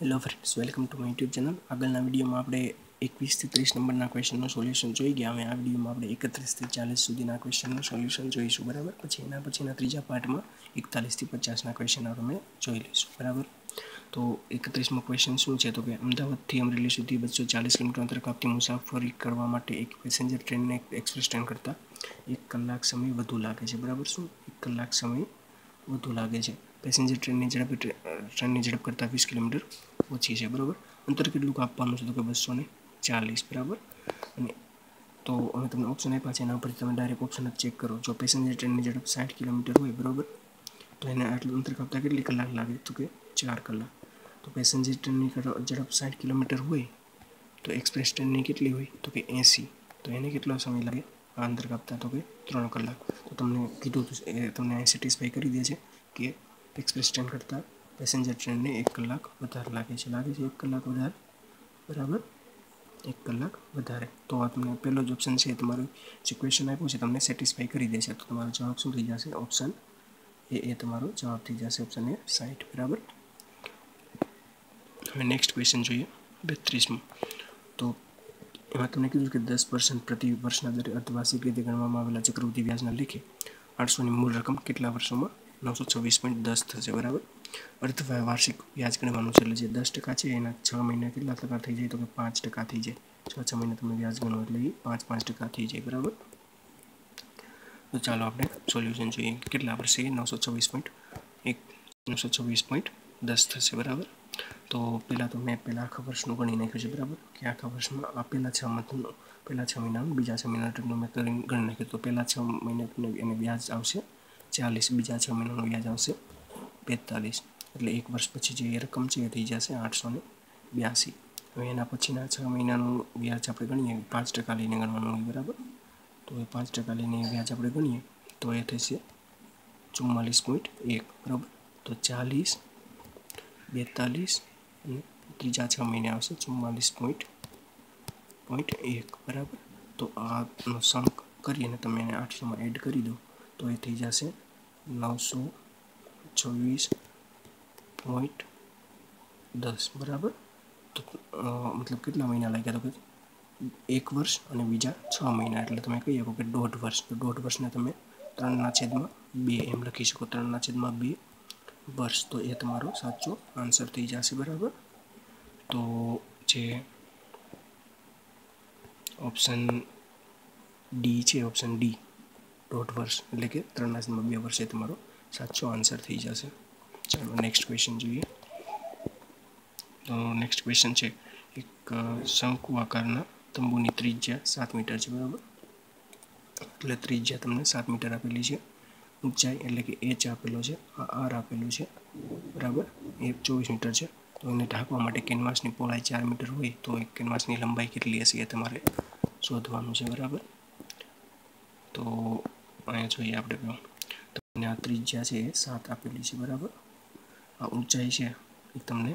Hello friends, welcome to my YouTube channel. આગળના વિડીયોમાં આપણે 21 થી 30 નંબરના ક્વેશ્ચનનું સોલ્યુશન જોઈ ગયા. હવે આ વિડીયોમાં આપણે 31 થી 40 સુધીના ક્વેશ્ચનનું સોલ્યુશન જોઈશું, બરાબર. પછી એના પછીના ત્રીજા પાર્ટમાં 41 થી 50ના ક્વેશ્ચન આપણે જોઈ લઈશું, બરાબર. તો 31મો ક્વેશ્ચન શું છે? તો કે અમદાવાદથી અમરેલી સુધી 240 કિલોમીટર અંતર કાપતી મુસાફરી કરવા માટે એક પેસેન્જર ટ્રેનને એક્સપ્રેસ ટ્રેન કરતાં 1 કલાક સમય વધુ લાગે છે, બરાબર. શું 1 કલાક સમય વધુ લાગે છે? પેસેન્જર ટ્રેનની ઝડપ કરતાં 20 કિલોમીટર ઓછી છે, બરાબર. અંતર કેટલું કાપવાનું છે? તો કે 240, બરાબર. અને તો હવે તમને ઓપ્શન આપ્યા છે, એના પરથી તમે ડાયરેક્ટ ઓપ્શન જ ચેક કરો. જો પેસેન્જર ટ્રેનની ઝડપ 60 કિલોમીટર હોય, બરાબર, તો એને આટલું અંતર કાપતા કેટલી કલાક લાગે? તો કે 4 કલાક. તો પેસેન્જર ટ્રેનની ઝડપ 60 કિલોમીટર હોય તો એક્સપ્રેસ ટ્રેનની કેટલી હોય? તો કે 80. તો એને કેટલો સમય લાગે આ અંતર કાપતા? તો કે 3 કલાક. તો તમને કીધું એ તમને સેટિસ્ફાઈ કરી દે છે કે એક્સપ્રેસ ટ્રેન કરતાં પેસેન્જર ટ્રેનને 1 કલાક વધારે લાગે છે. 1 કલાક વધારે, બરાબર, 1 કલાક વધારે. તો આ તમને પહેલો જ ઓપ્શન છે, તમારું જે ક્વેશ્ચન આપ્યું છે તમને સેટિસ્ફાઈ કરી દેશે. તો તમારો જવાબ શું થઈ જશે? ઓપ્શન એ તમારો જવાબ થઈ જશે. ઓપ્શન એ 60, બરાબર. હવે નેક્સ્ટ ક્વેશ્ચન જોઈએ, 32મો. તો એમાં તમને કીધું કે 10% પ્રતિ વર્ષના દરે અર્ધવાર્ષિક રીતે ગણવામાં આવેલા ચક્રવૃદ્ધિ વ્યાજના લેખે 800ની મૂળ રકમ કેટલા વર્ષોમાં 926.10 થશે, બરાબર. અર્ધવાર્ષિક વ્યાજ ગણવાનું છે, એટલે જે 10% છે એના 6 મહિના કેટલા ટકા થઈ જાય? તો કે 5% થઈ જાય. 6 મહિના તમે વ્યાજ ગણો એટલે એ 5% થઈ જાય, બરાબર. તો ચાલો આપણે સોલ્યુશન જોઈએ. કેટલા વર્ષે 926.10 થશે, બરાબર. તો પહેલાં તો મેં આખા વર્ષનું ગણી નાખ્યું છે, બરાબર, કે આખા વર્ષમાં આ પહેલાં 6 મહિનાનું બીજા 6 મહિનાનું ટર્મનું મેં ગણી નાખ્યું. તો પહેલાં 6 મહિનાનું એને વ્યાજ આવશે 40, બીજા 6 મહિનાનું વ્યાજ આવશે 45. એટલે 1 વર્ષ પછી જે રકમ છે એ થઈ જશે 882. હવે એના પછીના 6 મહિનાનું વ્યાજ આપણે ગણીએ 5% લઈને ગણવાનું હોય, બરાબર. તો એ 5% લઈને વ્યાજ આપણે ગણીએ તો એ થશે 44.1, બરાબર. તો 40, 42 અને ત્રીજા 6 મહિને આવશે 44.1, બરાબર. તો આનો સમ કરીને તમે એને 800માં એડ કરી દો તો એ થઈ જશે 926.10, બરાબર. તો મતલબ કેટલા મહિના લાગ્યા? તો કે 1 વર્ષ અને બીજા 6 મહિના, એટલે તમે કહી શકો કે 1.5 વર્ષ. તો 1.5 વર્ષને તમે 3/2 એમ લખી શકો, 3/2 વર્ષ. તો એ તમારો સાચો આન્સર થઈ જશે, બરાબર. તો જે ઓપ્શન ડી છે, ઓપ્શન ડી 1.5 વર્ષ એટલે કે 3/2 વર્ષ એ તમારો સાચો આન્સર થઈ જશે. ચાલો નેક્સ્ટ ક્વેશ્ચન જોઈએ. તો નેક્સ્ટ ક્વેશ્ચન છે, એક શંકુ આકારના તંબુની ત્રિજ્યા 7 મીટર છે, બરાબર. એટલે ત્રિજ્યા તમને 7 મીટર આપેલી છે. ઊંચાઈ એટલે કે h આપેલો છે, આર આપેલું છે, બરાબર. એ 24 મીટર છે. તો એને ઢાંકવા માટે કેનવાસની પહોળાઈ 4 મીટર હોય તો એક કેનવાસની લંબાઈ કેટલી હશે એ તમારે શોધવાનું છે, બરાબર. તો અહીંયા જોઈએ આપણે તમને આ ત્રિજ્યા છે એ 7 આપેલી છે, બરાબર. આ ઊંચાઈ છે એ તમને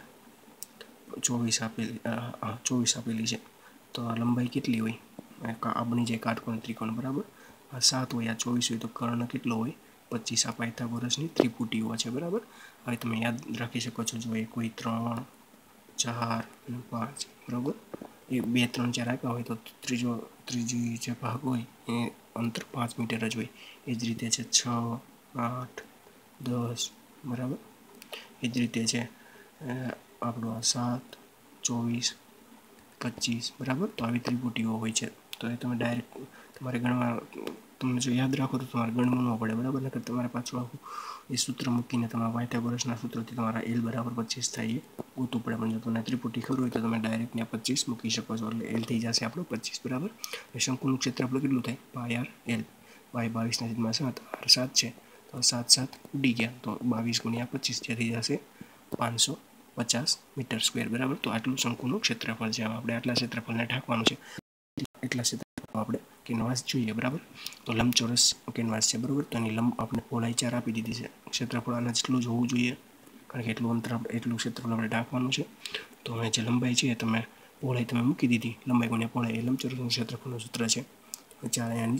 24 આપેલી છે. તો આ લંબાઈ કેટલી હોય? આ બની જાય કાટકોણ ત્રિકોણ, બરાબર. આ 7 હોય, આ 24 હોય, તો કર્ણ કેટલો હોય? 25. આ પાયથાગોરસની ત્રિપુટીઓ છે, બરાબર. હવે તમે યાદ રાખી શકો છો, જો એ કોઈ 3, 4 અને 5, બરાબર. એ 2, 3, 4 આપ્યા હોય તો ત્રીજી જે ભાગ હોય એ અંતર 5 મીટર જ હોય. એ જ રીતે છે 6, 8, 10, બરાબર. એ જ રીતે છે આપણું આ 7, 24, 25, બરાબર. તો આવી ત્રિપુટીઓ હોય છે. તો એ તમે ડાયરેક્ટ તમારે ગણવા, તમને જો યાદ રાખો તો તમારે ગણવું ન પડે, બરાબર. નકર તમારે પાછું આખું એ સૂત્ર મૂકીને તમારા પાયથાગોરસના સૂત્રથી તમારા L બરાબર 25 થાય એ ગોતવું પડે. પણ જો તમને ત્રિપુટી ખબર હોય તો તમે ડાયરેક્ટ ત્યાં 25 મૂકી શકો છો, એટલે L થઈ જશે આપણું 25, બરાબર. એ શંકુનું ક્ષેત્રફળ કેટલું થાય? πr L. y 22/7, r 7 છે તો 7 ઉડી ગયા, તો 22 × 25 જે થઈ જશે 550 મીટર સ્ક્વેર, બરાબર. તો આટલું શંકુનું ક્ષેત્રફળ છે. આપણે આટલા ક્ષેત્રફળને ઢાંકવાનું છે, એટલા ક્ષેત્રફળ આપણે કેનવાસ જોઈએ, બરાબર. તો લંબચોરસ કેનવાસ છે, બરાબર. તો એની આપણે પહોળાઈ 4 આપી દીધી છે. ક્ષેત્રફળ આના જેટલું જ હોવું જોઈએ, કારણ કે એટલું ક્ષેત્રફળ આપણે ઢાંકવાનું છે. તો હવે જે લંબાઈ છે તમે પહોળાઈ તમે મૂકી દીધી, લંબાઈ ગુણ્યા પહોળાઈ એ લંબચોરસનું ક્ષેત્રફળનું સૂત્ર છે.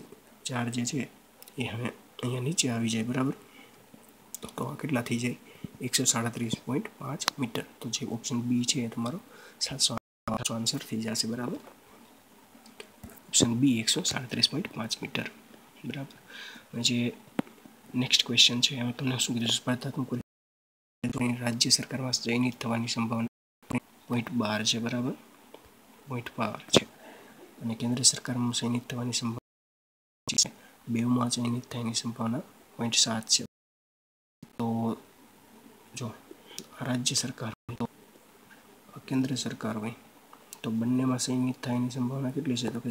4 જે છે એ હવે અહીંયા નીચે આવી જાય, બરાબર. તો કેટલા થઈ જાય? 137.5 मीटर। तो जो ऑप्शन बी है तमारो साचो आंसर थी जाशे बराबर। ऑप्शन बी 137.5 मीटर बराबर। जे नेक्स्ट क्वेश्चन है एम तमने शुं कीधुं स्पर्धात्मक राज्य सरकार में चयनित थवानी संभावना 0.12 है बराबर। 0.12 है અને કેન્દ્ર સરકારમાં ચયનિત થવાની સંભાવના છે બેમાં ચયનિત થવાની સંભાવના 0.7 છે। તો જો રાજ્ય સરકાર હોય તો કેન્દ્ર સરકાર હોય તો બંનેમાં ચયનિત થવાની સંભાવના કેટલી છે તો કે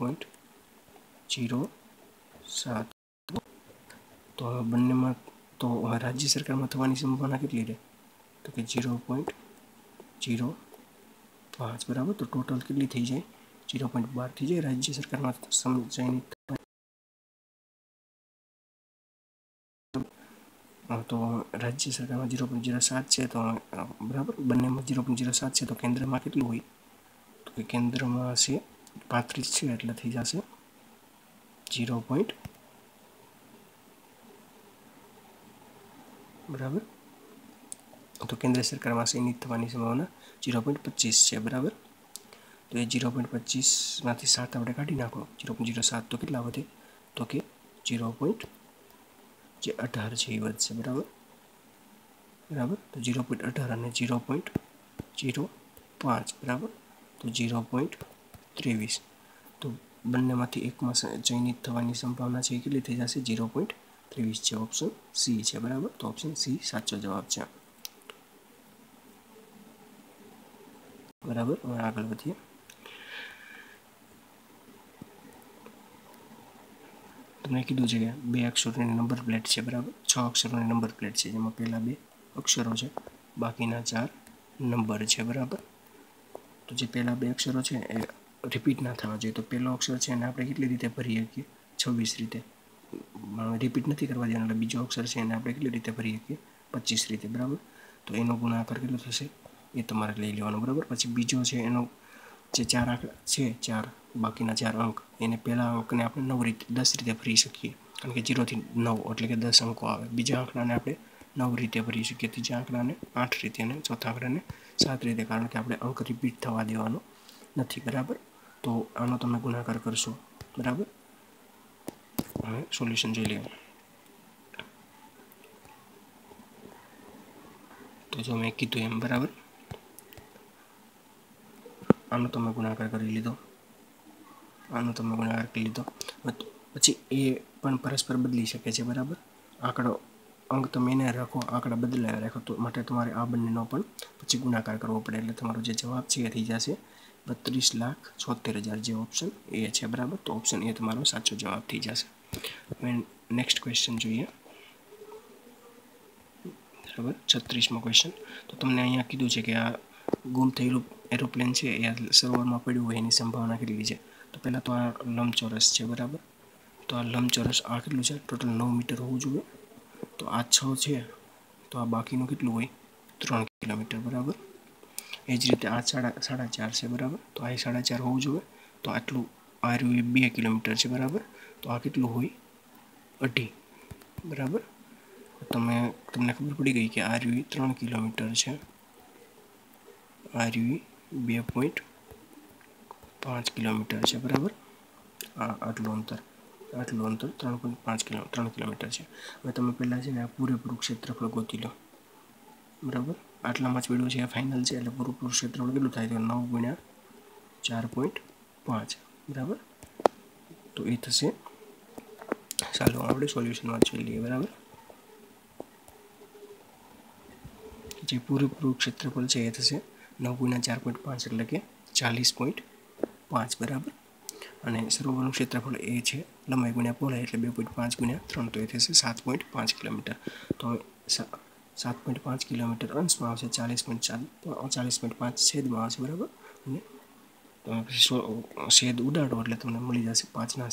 0.07। તો બંનેમાં તો રાજ્ય સરકારમાં થવાની સંભાવના કેટલી રહે તો કે 0.05 બરાબર। તો ટોટલ કેટલી થઈ જાય 0.12 थी जाए राज्य सरकार में चयनित। तो राज्य सरकार में 0.07 है तो बराबर बने में 0.07 है तो केन्द्र में केटलुं होय तो केन्द्र में से 35 है एटले थी जाशे 0. बराबर। तो केन्द्र सरकार में चयनित थवानी संभावना 0.25 है बराबर। तो ये 0.25 में 7 आपणे काढी नाखो 0.07 तो केटला वधे तो कि 0.18 है वधशे बराबर। बराबर तो 0.18 અને 0.05 बराबर तो 0.23। तो બંનેમાંથી એકમાં ચયનિત થવાની સંભાવના છે કેટલી થઈ જશે 0.23 છે। ઓપ્શન સી છે બરાબર। તો ઓપ્શન સી સાચો જવાબ છે બરાબર। હવે આગળ વધીએ। તમને કીધું છે કે 2 અક્ષરોની નંબર પ્લેટ છે બરાબર। 6 અક્ષરોની નંબર પ્લેટ છે જેમાં પહેલા 2 અક્ષરો છે બાકીના 4 નંબર છે બરાબર। તો જે પહેલા 2 અક્ષરો છે એ रिपीट ना थवा जोईए। तो पहलो अक्षर है आपणे केटली रीते भरी शकीए 26 रीते रिपीट नहीं करवा देवानो એટલે બીજો અક્ષર છે એને આપણે કેટલી રીતે ભરી શકીએ 25 રીતે બરાબર। તો એનો ગુણાકાર કેટલો થશે એ તમારે લઈ લેવાનો બરાબર। પછી બીજો છે એનો જે 4 આંકડા છે 4 બાકીના 4 અંક એને પહેલા અંકને આપણે 9 રીતે 10 રીતે ભરી શકીએ કારણ કે 0 થી 9 એટલે કે 10 અંકો આવે। બીજા આંકડાને આપણે 9 રીતે ભરી શકીએ, ત્રીજા આંકડાને 8 રીતે અને ચોથા આંકડાને 7 રીતે કારણ કે આપણે અંક રિપીટ થવા દેવાનો નથી બરાબર। तो आनो तमे गुणाकार करशो बराबर। हवे सोल्यूशन जोई लीए। तो जो मैं कीधुं एम बराबर आनो तमे गुणाकार करी लीधो, आनो तमे गुणाकार करी लीधो। पछी ए पण परस्पर बदली शके छे बराबर। आंकड़ो अंक तमे एने राखो आंकड़ा बदलाया राखो तो माटे तमारे आ बंनेनो पण पछी गुणाकार करवो पड़े એટલે તમારો જે જવાબ છે એ થઈ જશે 32,76,000 जो ऑप्शन ए है बराबर। तो ऑप्शन ए तमारो साचो जवाब थी जाशे। नेक्स्ट क्वेश्चन जोईए बराबर। 36मो क्वेश्चन। तो तमने अहींया कीधुं छे के आ गुम थयेलुं एरोप्लेन छे ए सरोवरमां पड्युं होय एनी संभावना केटली छे। तो पहला तो आ लंबचोरस छे बराबर। तो आ लंबचोरस आ केटलुं छे टोटल 9 मीटर होवुं जोईए। तो आ 6 छे तो आ बाकीनुं केटलुं होय 3 किलोमीटर बराबर। ए ज रीते आ 4.5 है बराबर। तो आ 4.5 होवुं जोईए। तो आटलू आ 2 किलोमीटर है बराबर। तो आ केटलुं होय 2.5 बराबर। तमने खबर पड़ी गई कि आ 3 किलोमीटर है, आ 2.5 किलोमीटर है बराबर। आटलू अंतर 3 किलोमीटर है। हवे तमे पहेला छे ने आ पूरेपूरुं क्षेत्रफळ गोती लो बराबर। आटलामां ज पड्युं छे फाइनल है એટલે પૂરું ક્ષેત્રફળ કેટલું થાય તો 9 × 4.5 बराबर। तो ये थशे। ચાલો આપણે સોલ્યુશનમાં જોઈ લઈએ બરાબર। જે પૂરેપૂરું ક્ષેત્રફળ છે એ થશે 9 × 4.5 એટલે કે 40.5 બરાબર। અને સરોવરનું ક્ષેત્રફળ એ છે લંબાઈ ગુણ્યા પહોળાઈ એટલે 2.5 × 3 તો એ થશે 7.5 કિલોમીટર। તો 7.5 किलोमीटर अंशमां आवशे 40.5 छेदमां आवशे बराबर। અને छेद उडाडो એટલે તમને મળી જશે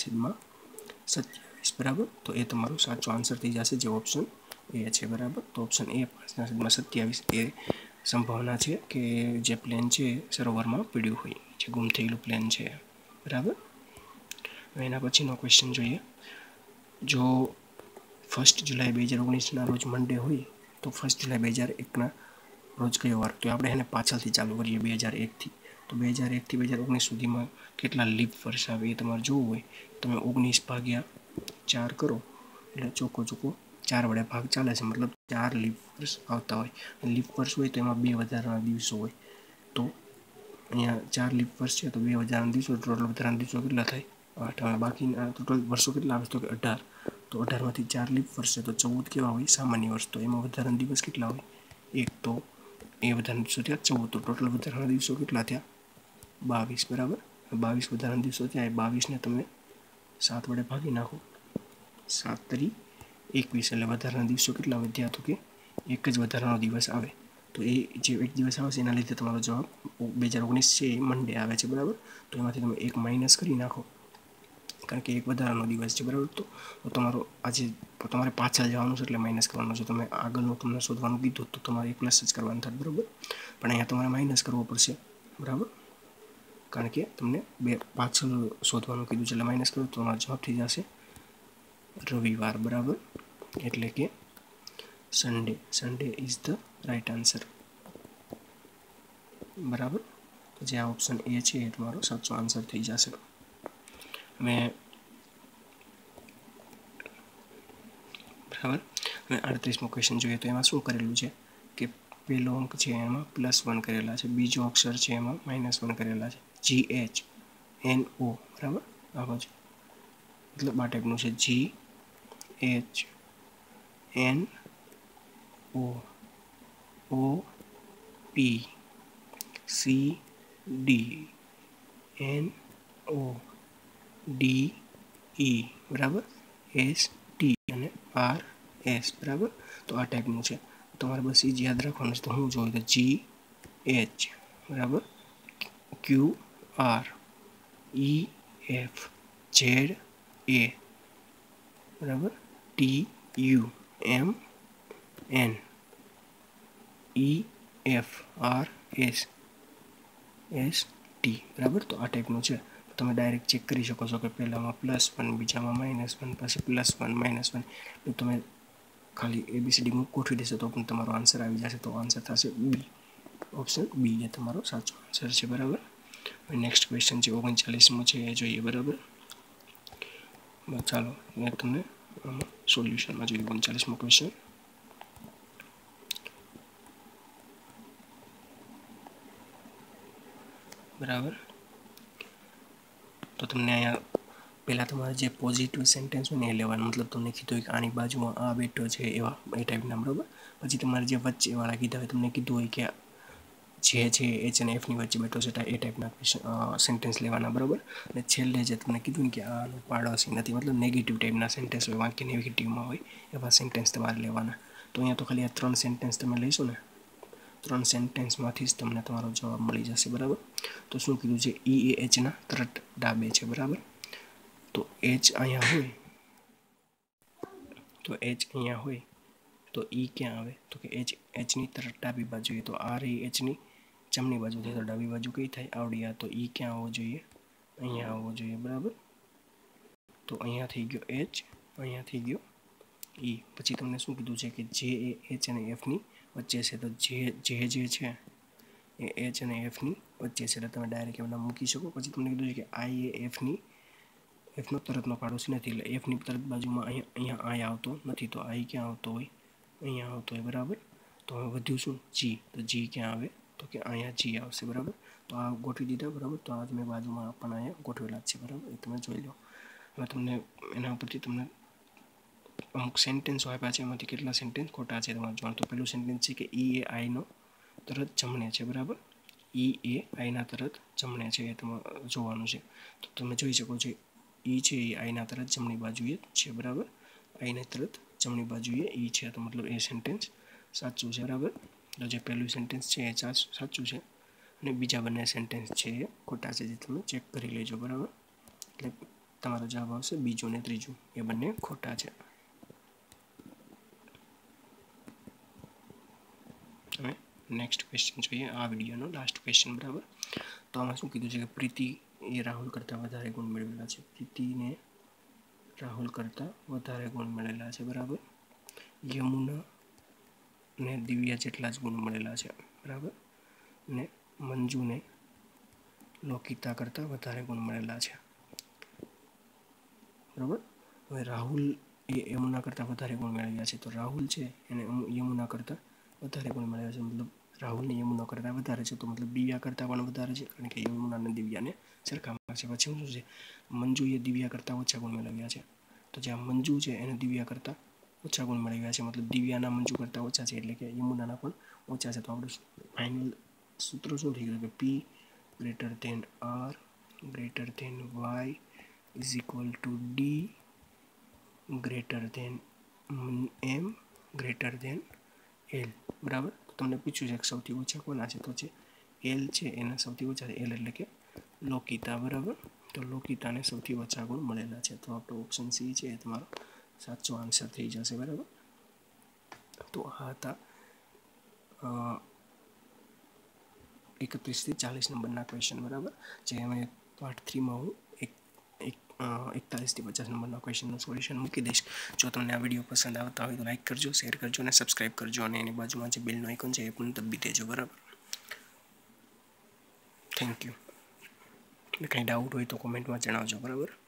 5/27 बराबर। तो ये तमारो साचो आंसर थी जशे जो ऑप्शन ए है बराबर। तो ऑप्शन ए 5/27 ए संभावना है कि जे प्लेन है सरोवर में पड्यु होय जे गुम थयेलुं प्लेन है बराबर। एना पछीनो क्वेश्चन जोईए। जो 1 जुलाई 2019 रोज मंडे होय તો 1 જુલાઈ 2001 રોજ કયો વાર? તો આપણે એને પાછળથી ચાલુ કરીએ 2001થી. તો 2001થી 2019 સુધીમાં કેટલા લીપ વર્ષ આવે એ તમારે જોવું હોય તમે 19 ભાગ્યા 4 કરો એટલે ચોખ્ખો 4 વડે ભાગ ચાલે છે, મતલબ 4 લીપ વર્ષ આવતા હોય. લીપ વર્ષ હોય તો એમાં 2 વધારાના દિવસો હોય. તો અહીંયા 4 લીપ વર્ષ છે તો 2 વધારાના દિવસો, ટોટલ વધારાના દિવસો કેટલા થાય? 8. હવે બાકીના ટોટલ વર્ષો કેટલા આવે? તો કે 18. તો 18માંથી 4 લીપ વર્ષ છે તો 14 કેવા હોય? સામાન્ય વર્ષ. તો એમાં વધારાના દિવસ કેટલા હોય? 1. તો એ વધારાના દિવસો થયા 14. તો ટોટલ વધારાના દિવસો કેટલા થયા? 22. બરાબર. 22 વધારાના દિવસો થયા. એ 22ને તમે 7 વડે ભાગી નાખો. 7 તરી 21. એટલે વધારાના દિવસો કેટલા વધ્યા? તો કે એક જ વધારાનો દિવસ આવે. તો એ જે એક દિવસ આવે છે એના લીધે તમારો જવાબ 2019 છે એ મંડે આવે છે. બરાબર. તો એમાંથી તમે 1 માઇનસ કરી નાખો, કારણ કે એક વધારાનો દિવસ છે. બરાબર. તો તમારો આજે તમારે પાછળ જવાનું છે એટલે માઇનસ કરવાનું છે. તમે આગળનું તમને શોધવાનું કીધું તો તમારે એક પ્લસ જ કરવાનું થાય. બરાબર. પણ અહીંયા તમારે માઇનસ કરવો પડશે. બરાબર. કારણ કે તમને પાછળ શોધવાનું કીધું છે એટલે માઇનસ કરો તો તમારો જવાબ થઈ જશે રવિવાર. બરાબર. એટલે કે Sunday. Sunday is the right answer. બરાબર. તો જે આ ઓપ્શન એ છે એ તમારો સાચો આન્સર થઈ જશે. હવે બરાબર. હવે 38મો ક્વેશ્ચન જોઈએ તો એમાં શું કરેલું છે કે પહેલો અંક છે એમાં +1 કરેલા છે, બીજો અક્ષર છે એમાં -1 કરેલા છે. GHNO. બરાબર. આ બાજુ મતલબ આ ટાઈપનું છે. GHNO OPCDNODE. બરાબર. ST અને RS. બરાબર. તો આ ટાઈપનું છે. તમારે બસ એ જ યાદ રાખવાનું છે. તો હું જોઉં તો GH. બરાબર. QREF ZA. બરાબર. TUMN EFRS ST. બરાબર. તો આ ટાઈપનું છે. તમે ડાયરેક્ટ ચેક કરી શકો છો કે પહેલામાં +1, બીજામાં -1, પછી +1 -1. તમે ખાલી ABCD ગોઠવી દેશો તો પણ તમારો આન્સર આવી જશે. તો આન્સર થશે બી. ઓપ્શન બી એ તમારો સાચો આન્સર છે. બરાબર. નેક્સ્ટ ક્વેશ્ચન છે 39મો છે એ જોઈએ. બરાબર. ચાલો મેં તમને સોલ્યુશનમાં જોઈએ 39મો ક્વેશ્ચન. બરાબર. તો તમને અહીંયા પહેલાં તમારે જે પોઝિટિવ સેન્ટેન્સ હોય ને એ લેવાનું, મતલબ તમને કીધું હોય કે આની બાજુમાં આ બેઠો છે એવા એ ટાઈપના. બરાબર. પછી તમારે જે વચ્ચેવાળા કીધા હોય, તમને કીધું હોય કે જે છે H અને Fની વચ્ચે બેઠો છે એ ટાઈપના સેન્ટેન્સ લેવાના. બરાબર. અને છેલ્લે જે તમને કીધું ને કે આનો પાડોશી નથી, મતલબ નેગેટિવ ટાઈપના સેન્ટેન્સ હોય, વાક્ય નેગેટિવમાં હોય એવા સેન્ટેન્સ તમારે લેવાના. તો અહીંયા તો ખાલી આ 3 સેન્ટેન્સ તમે લઈશો ને, 3 સેન્ટેન્સમાંથી જ તમને તમારો જવાબ મળી જશે. બરાબર. તો શું કીધું છે? E એ Hના તરત ડાબે છે. બરાબર. તો H અહીંયા હોય તો E ક્યાં આવે? તો કે Hની તરફ ડાબી બાજુએ. તો R એ Hની જમણી બાજુ થાય તો ડાબી બાજુ કઈ થાય? આવડી. આ તો E ક્યાં આવવો જોઈએ? અહીંયા આવવો જોઈએ. બરાબર. તો અહીંયા થઈ ગયો H, અહીંયા થઈ ગયો E. પછી તમને શું કીધું છે કે જે એ H અને Fની વચ્ચે છે. તો જે છે એ H અને Fની વચ્ચે છે એટલે તમે ડાયરેક્ટ એમના મૂકી શકો. પછી તમને કીધું છે કે I એ Fનો તરતનો પાડોશી નથી, એટલે Fની તરત બાજુમાં અહીંયા I આવતો નથી. તો I ક્યાં આવતો હોય? અહીંયા આવતો હોય. બરાબર. તો હવે વધ્યું શું? G. તો G ક્યાં આવે? તો કે અહીંયા G આવશે. બરાબર. તો આ ગોઠવી દીધા. બરાબર. તો આ મેં બાજુમાં પણ અહીંયા ગોઠવેલા જ છે. બરાબર. એ તમે જોઈ લો. હવે તમને એના ઉપરથી તમને અમુક સેન્ટેન્સો આપ્યા છે, એમાંથી કેટલા સેન્ટેન્સ ખોટા છે તમારે જોવાનું. તો પહેલું સેન્ટેન્સ છે કે E એ Iનો તરત જમણે છે. બરાબર. E એ Iના તરત જમણે છે એ તમારે જોવાનું છે. તો તમે જોઈ શકો છો E છે એ Iના તરત જમણી બાજુએ છે. બરાબર. Iના તરત જમણી બાજુએ E છે. તો મતલબ એ સેન્ટેન્સ સાચું છે. બરાબર. તો જે પહેલું સેન્ટેન્સ છે એ સાચું છે અને બીજા બંને સેન્ટેન્સ છે એ ખોટા છે, જે તમે ચેક કરી લેજો. બરાબર. એટલે તમારો જવાબ આવશે બીજું ને ત્રીજું, એ બંને ખોટા છે. હવે નેક્સ્ટ ક્વેશ્ચન જોઈએ, આ વિડીયોનો લાસ્ટ ક્વેશ્ચન. બરાબર. તો આમાં શું કીધું છે કે પ્રીતિ એ રાહુલ કરતાં વધારે ગુણ મેળવેલા છે. પ્રીતિને રાહુલ કરતાં વધારે ગુણ મળેલા છે. બરાબર. યમુના ને દિવ્યા જેટલા જ ગુણ મળેલા છે બરાબર. ને મંજુને લોકિતા કરતાં વધારે ગુણ મળેલા છે બરાબર. હવે રાહુલ એ યમુના કરતાં વધારે ગુણ મેળવ્યા છે, તો રાહુલ છે એને યમુના કરતાં વધારે ગુણ મળ્યા છે, મતલબ રાહુલને યમુના કરતાં વધારે છે, તો મતલબ દિવ્યા કરતાં પણ વધારે છે, કારણ કે યમુના અને દિવ્યાને સરખા માર્ક છે. પછી શું છે, મંજુએ દિવ્યા કરતાં ઓછા ગુણ મેળવ્યા છે, તો જ્યાં મંજુ છે એને દિવ્યા કરતાં ઓછા ગુણ મેળવ્યા છે, મતલબ દિવ્યાના મંજુ કરતાં ઓછા છે, એટલે કે યમુનાના પણ ઓછા છે. તો આપણું ફાઇનલ સૂત્ર શું થઈ ગયું કે P greater than R greater than Y is equal to D greater than M greater than L બરાબર. તો તમને પૂછ્યું છે કે સૌથી ઓછા કોના છે, તો છે L છે એના સૌથી ઓછા છે. L એટલે કે લોકિતા બરાબર. તો લોકિતાને સૌથી ઓછા ગુણ મળેલા છે, તો આપણો ઓપ્શન સી છે એ તમારો સાચો આન્સર થઈ જશે બરાબર. તો આ હતા 31 થી 40 નંબરના ક્વેશ્ચન બરાબર, જે અમે પાર્ટ 3માં હું 41 થી 50 નંબરના ક્વેશ્ચનનું સોલ્યુશન મૂકી દઈશ. જો તમને આ વિડીયો પસંદ આવતા હોય તો લાઈક કરજો, શેર કરજો અને સબસ્ક્રાઈબ કરજો, અને એની બાજુમાં જે બેલનો આઇકોન છે એ પણ દબાવી દેજો બરાબર. Thank you. કંઈ ડાઉટ હોય તો કોમેન્ટમાં જણાવજો બરાબર.